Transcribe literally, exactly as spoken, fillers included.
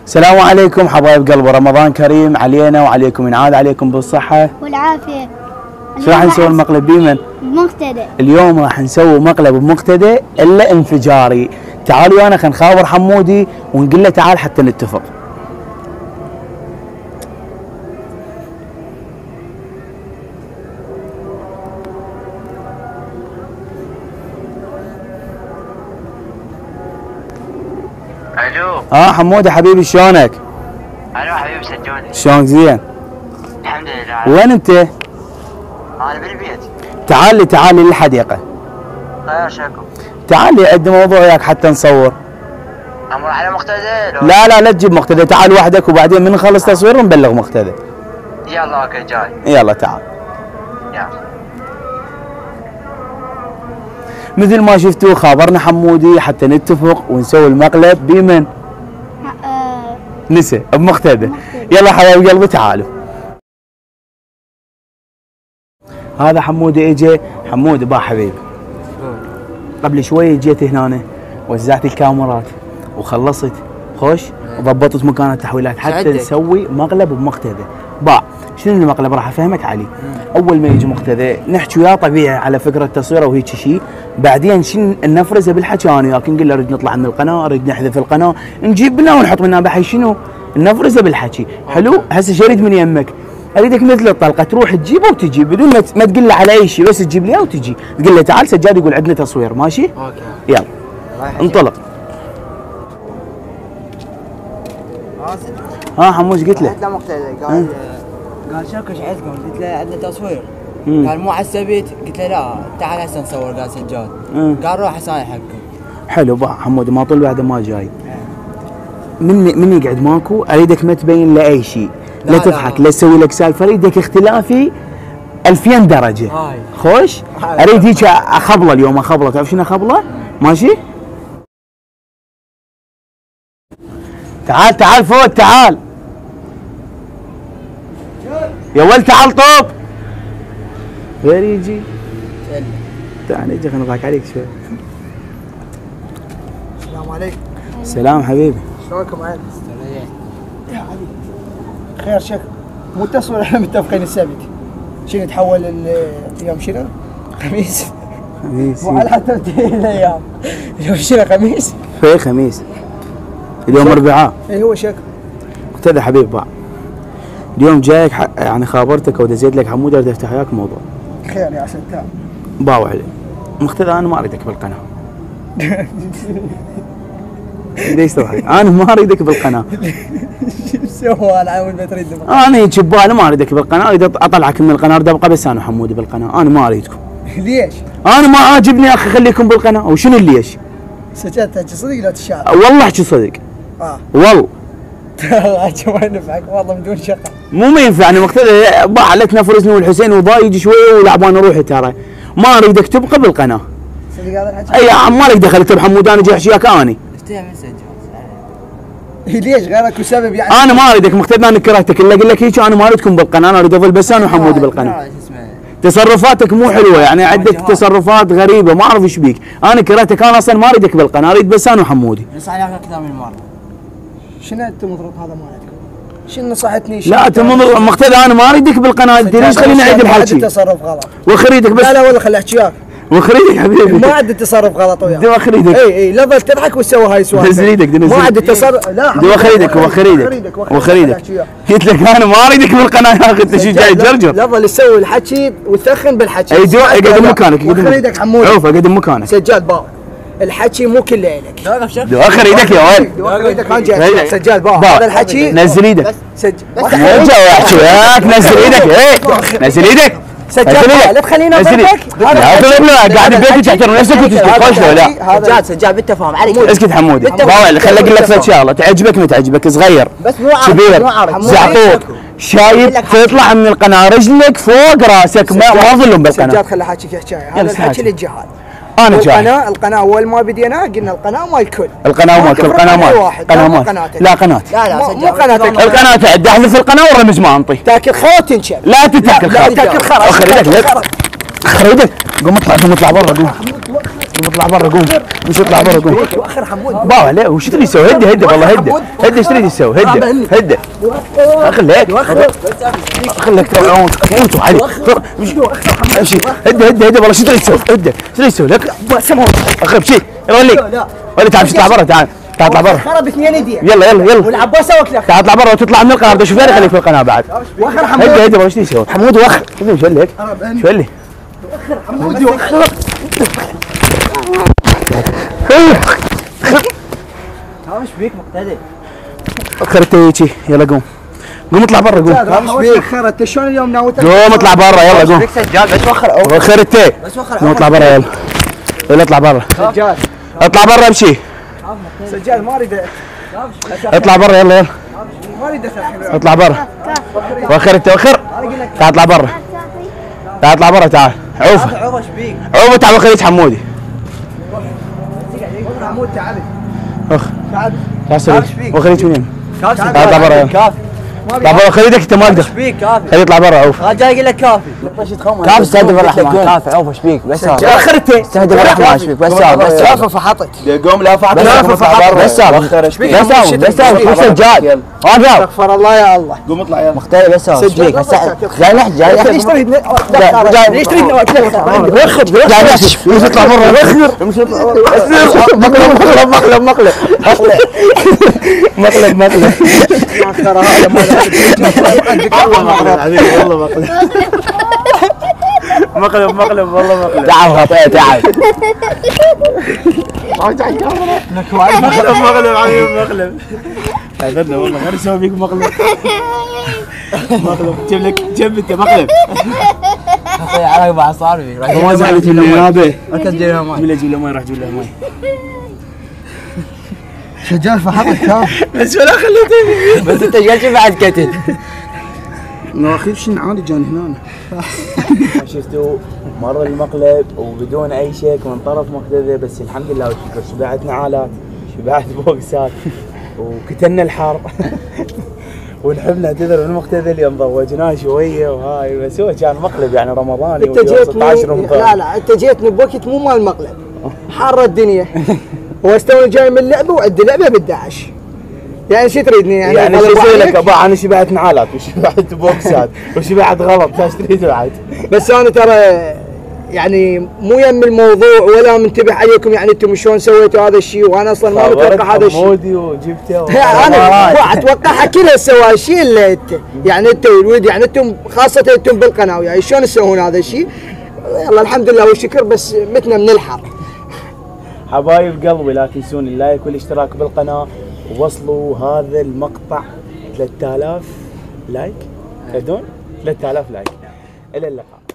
السلام عليكم حبايب قلبي، رمضان كريم علينا وعليكم، ينعاد عليكم بالصحة والعافية. شو راح نسوي المقلب بيمن؟ بمقتدى. اليوم راح نسوي مقلب بمقتدى الا انفجاري. تعالوا انا خلينا نخابر حمودي ونقول له تعال حتى نتفق. الو. اه حمودي حبيبي شلونك؟ الو حبيبي سجوني. شلونك زين؟ الحمد لله. وين انت؟ انا بالبيت. تعال لي تعال لي للحديقة. طيب شكو. تعال لي عندي موضوع وياك حتى نصور. امر على مقتدى؟ لا لا لا تجيب مقتدى، تعال وحدك وبعدين من نخلص تصوير نبلغ مقتدى. يلا اوكي جاي. يلا تعال. يلا. مثل ما شفتوا خابرنا حمودي حتى نتفق ونسوي المقلب بمن؟ آه نسى بمقتدى. يلا حبايب قلبي تعالوا. هذا حمودي اجى. حمودي با حبيبي، قبل شوي جيت هنا وزعت الكاميرات وخلصت خوش وضبطت مكان التحويلات حتى سعدك. نسوي مقلب بمقتدى. باع شنو المقلب راح افهمك علي. اول ما يجي مقتدى نحكي وياه طبيعي على فكره تصويره وهيك شيء، بعدين شنو نفرزه بالحكي انا وياك، نقول له اريد نطلع من القناه، اريد نحذف القناه، نجيب لنا ونحط منها بحي شنو نفرزه بالحكي. حلو. هسه شريت من يمك، اريدك مثل الطلقه تروح تجيبه وتجي بدون ما ما تقول له على اي شيء، بس تجيب لي اياه وتجي تقول له تعال سجاد يقول عندنا تصوير. ماشي؟ اوكي. يلا انطلق. ها حموش قلت له؟ رحت لمقتدى قال قال شكو ايش عندكم؟ قلت له عندنا تصوير. قال مو على السبت؟ قلت له لا تعال هسه نصور. قال سجاد. قال روح هسه حقكم. حلو بقى حمود ما طول بعد ما جاي. من من يقعد ماكو اريدك ما تبين له اي شيء، لا, لا تضحك، لا تسوي لك سالفه، اريدك اختلافي ألفين درجه. هاي. خوش؟ اريد هيك اخبله اليوم، اخبله. تعرف شنو اخبله؟ ماشي؟ تعال تعال فوت تعال يا ولد تعال طوب. غير يجي. تعال نجي خلينا نضحك عليك شوي. السلام عليكم. سلام حبيبي. شلونكم عيل؟ يا علي خير شكل مو تصوير احنا متفقين السبت. شنو تحول اليوم شنو؟ خميس. خميس. مو على حتى الايام. اليوم شنو خميس؟ في خميس. اليوم اربعاء. اي هو شكل. مقتدى حبيب باع. اليوم جايك ح... يعني خابرتك ودزيت لك حمود اريد افتح وياك موضوع. خير يا ستار. باوع علي. مقتدى انا ما اريدك بالقناه. ليش تضحك؟ انا ما اريدك بالقناه. شو مسوي انا عاود ما تريد؟ انا هيك ببالي ما اريدك بالقناه، اريد اطلعك من القناه، اريد ابقى بس انا وحمودي بالقناه، انا ما اريدكم. ليش؟ انا ما عاجبني يا اخي خليكم بالقناه، وشنو ليش؟ سجلت تحكي صدق لا تشاعر؟ والله احكي صدق. اه والله. والله ما ينفعك والله بدون شقه. مو ما ينفعني مقتدى باع لك نفرزني والحسين وضايج شويه ولعبان روحي ترى. ما اريدك تبقى بالقناه. صدق هذا الحكي؟ اي يا عم مالك دخل انت بحمود، انا جاي احكي وياك اني. افتح مسج. ليش غيرك وسبب يعني؟ انا ما اريدك مقتدى، انا كرهتك الا اقول لك هيك، انا ما اريدكم بالقناه، انا اريد اظل بس انا وحمود بالقناه. تصرفاتك مو حلوه يعني، عندك تصرفات غريبه ما اعرف ايش بيك، انا كرهتك، انا اصلا ما اريدك بالقناه، اريد بس انا وحمودي. نصح عليك اكثر من مره. شنو التمضرب هذا مالتكم؟ شنو نصحتني؟ لا تمضر مقتدى انا ما اريدك بالقناه، انت ليش خليني اعيد الحكي؟ تصرف غلط. واخريدك بس. لا لا والله خلي احكي وياك. واخريدك حبيبي. ما عندي تصرف غلط وياك. دي واخريدك. اي اي لا تظل تضحك وتسوي هاي السوالف. نزل ايدك دي نزل. ما عندي تصرف. لا دي واخريدك واخريدك واخريدك. قلت لك انا ما اريدك بالقناه يا اخي، انت شو جاي تجرجر؟ لا تظل تسوي الحكي وتثخن بالحكي. اي جو اقعد مكانك. واخريدك حمود. عوف اقعد مكانك. سجال باو. الحكي مو كله لك. توقف شكل. دي واخر ايدك يا ولد. واخر ايدك ما جاي. سجال باو. هذا الحكي. نزل ايدك. سجل. نرجع واحكي وياك. نزل ايدك. ايه نزل ايدك. سجاد لا تخليني اضربك. لا تضرب لا قاعد ببيتك تحترم نفسك وتسكت خوش ولا؟ سجاد سجاد بالتفاهم عليك. اسكت حمودي. باوع خليني اقول لك فد شغله، تعجبك ما تعجبك، صغير بس مو عارف كبير مو عارف زعطوط شايب تطلع من القناه رجلك فوق راسك، ما ما ظلم بالقناه. سجاد خلي احكي في حكايه، هذا الحكي للجهال. انا جاهل. القناه القناه اول ما بدينا قلنا القناه مال الكل. القناه مالك. القناه مالك. قناه مالك. لا قناه. لا لا مو قناتك. القناه تعد احذف القناه والرمز ما انطي. تاكل خرا وتنشل. لا تتاكل خرا. لا تاكل خرا. اخر ايدك اخر ايدك قوم اطلع قوم اطلع برا قوم. قوم اطلع برا قوم مش اطلع برا قوم وخر حمود باو عليه وش تريد تسوي؟ هدي هدي والله هدي هدي ايش تريد تسوي؟ هدي هدي خليك خليك تعون انتوا علي امشي هدي هدي هدي والله شو تريد تسوي؟ هدي ايش تريد تسوي؟ لك اخرب شيء يلا ولي ولي تعال اطلع برا تعال تعال اطلع برا خرب اثنين يدي يلا يلا يلا والعباس سوك لك تعال اطلع برا وتطلع من القناه بدي اشوف فين خليك في القناه بعد وخر حمود هدي هدي والله ايش تريد تسوي؟ حمود وخر شو لك؟ شو لي؟ حمود وخر ايش بيك مقتدي؟ اخرت هيجي يلا قوم قوم اطلع برا قوم ايش بيك خر انت شلون اليوم ناوي قوم اطلع برا يلا قوم بيك سجاد بس وخر اخرت بس وخر قوم اطلع برا يلا يلا اطلع برا سجاد اطلع برا امشي سجاد ما اريد اطلع برا يلا يلا ما اريد الحين اطلع برا واخرت وخر تعال اطلع برا تعال اطلع برا تعال عوف عوف ايش بيك؟ عوف تعال خليج حمودي حمود تعال اخ تعال تعال سوي وخليج منين كافي تعال اطلع برا يلا كافي اطلع برا خليدك انت ما اقدر ايش بيك كافي؟ خليه يطلع برا عوف جاي اقول لك كافي كافي استهدف الرحمن كافي عوف ايش بيك بس اخرت استهدف الرحمن ايش بيك بس بس لافه فحطت قوم لا فعل بس بس بس بس بس سجاد هذا استغفر الله يا الله قوم اطلع يلا مختلف بس ايش بيك بس جاي نحكي جاي ليش نحكي تريد ليش تريد وخر جاي نحكي مش اطلع برا وخر مقلب مقلب مقلب مقلب مقلب والله مقلب مقلب مقلب والله مقلب تعال خطيت تعال مقلب مقلب عظيم مقلب هذا والله غير اسوي فيك مقلب مقلب جيب لك جيب انت مقلب على مع صارمي ما زعلت من النيابه ركز جيب له ماي جيب له جيب له ماي راح جيب له ماي سجاد فحطت كاف بس ولا خليته بس انت ايش قاعد بعد كتل اخي شنو عادي جاني هنا شفتوا مر المقلب وبدون اي شيء من طرف مقتدى بس الحمد لله والشكر شبعت نعالات شبعت بوكسات وكتلنا الحر ونحب نعتذر من المقتدى اليوم ضوجناه شويه وهاي بس هو كان مقلب يعني رمضاني انت جيتني ستة رمضان لا لا انت جيتني بوقت مو مال مقلب حاره الدنيا واستوى جاي من اللعبه وعد لعبه بالداعش يعني شو تريدني يعني يعني شو أغلب اسوي لك عليك؟ ابا انا شبعت نعالات وشبعت بوكسات وشبعت غلط ايش تريد بعد؟ بس انا ترى يعني مو يم الموضوع ولا منتبه عليكم يعني انتم شلون سويتوا هذا الشيء وانا اصلا ما متوقع هذا الشيء حمودي وجبته انا اتوقعها كلها سوا الشيء اللي انت يعني انت والولد يعني انتم خاصه انتم بالقناه يعني شلون تسوون هذا الشيء؟ يلا الحمد لله والشكر بس متنا من الحر. حبايب قلبي لا تنسون اللايك والاشتراك بالقناه ووصلوا هذا المقطع ثلاثة آلاف لايك تدون ثلاثة آلاف لايك. الى اللقاء.